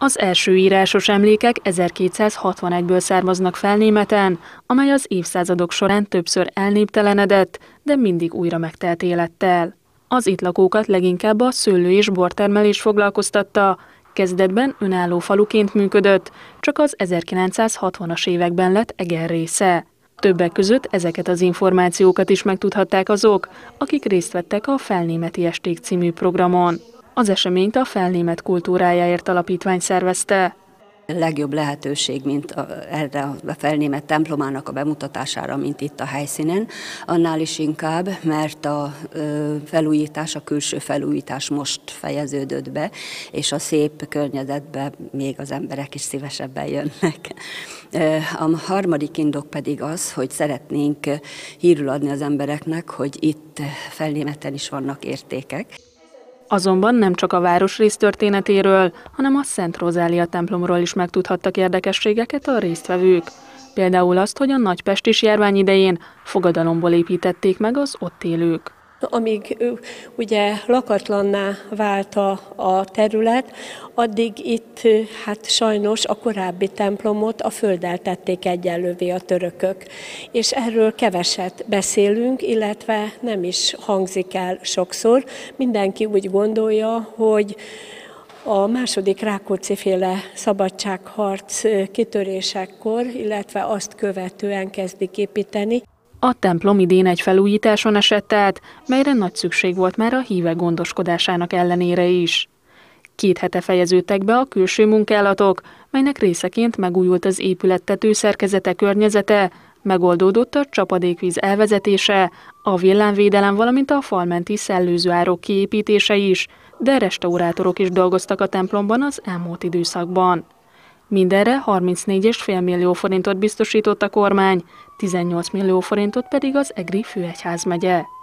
Az első írásos emlékek 1261-ből származnak Felnémeten, amely az évszázadok során többször elnéptelenedett, de mindig újra megtelt élettel. Az itt lakókat leginkább a szőlő- és bortermelés foglalkoztatta, kezdetben önálló faluként működött, csak az 1960-as években lett Eger része. Többek között ezeket az információkat is megtudhatták azok, akik részt vettek a Felnémeti Esték című programon. Az eseményt a Felnémet Kultúrájáért Alapítvány szervezte. Legjobb lehetőség, mint erre a Felnémet templomának a bemutatására, mint itt a helyszínen, annál is inkább, mert a felújítás, a külső felújítás most fejeződött be, és a szép környezetbe még az emberek is szívesebben jönnek. A harmadik indok pedig az, hogy szeretnénk hírül adni az embereknek, hogy itt Felnémeten is vannak értékek. Azonban nem csak a városrész történetéről, hanem a Szent Rózália templomról is megtudhattak érdekességeket a résztvevők. Például azt, hogy a nagypestis járvány idején fogadalomból építették meg az ott élők. Amíg ugye lakatlanná vált a terület, addig itt hát sajnos a korábbi templomot a földdel tették egyenlővé a törökök. És erről keveset beszélünk, illetve nem is hangzik el sokszor. Mindenki úgy gondolja, hogy a második Rákóczi-féle szabadságharc kitörésekor, illetve azt követően kezdik építeni. A templom idén egy felújításon esett át, melyre nagy szükség volt már a hívek gondoskodásának ellenére is. 2 hete fejeződtek be a külső munkálatok, melynek részeként megújult az épület tetőszerkezete környezete, megoldódott a csapadékvíz elvezetése, a villámvédelem, valamint a falmenti szellőzőárok kiépítése is, de restaurátorok is dolgoztak a templomban az elmúlt időszakban. Mindenre 34,5 millió forintot biztosított a kormány, 18 millió forintot pedig az Egri főegyházmegye.